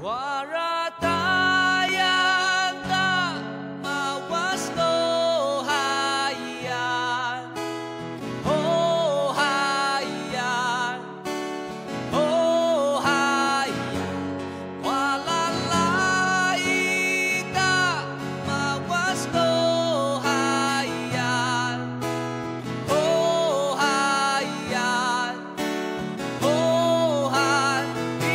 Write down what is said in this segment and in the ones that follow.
Warataya ka mawas lo hayan, oh hayan, oh hayan. Walalay ka mawas lo hayan, oh hayan, oh hayan.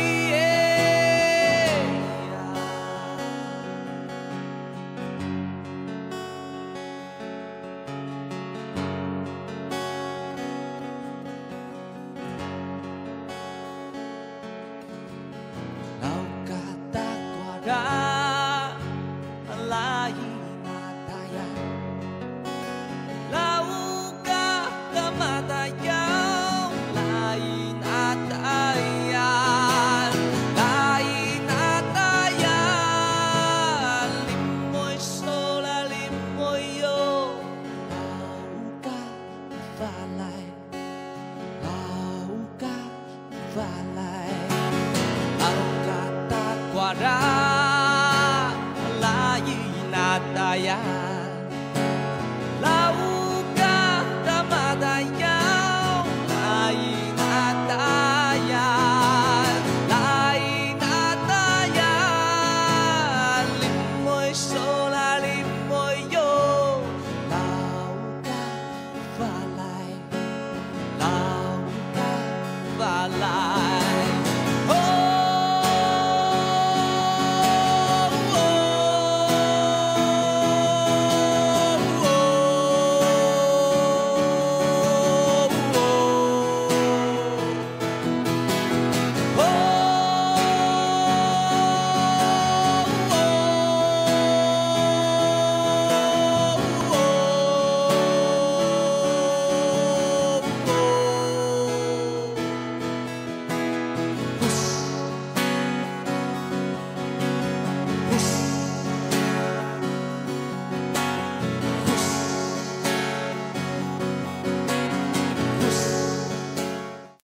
Lau kata kuara lain ataya, lau kata mataya lain ataya, lain ataya. Limoy sola limoy yo, lau kata valay, lau kata valay. Lau kata kuara lain ataya, lau kata mataya lain ataya, lain ataya. Limoy sola limoy yo, lau kata valay, lau kata valay.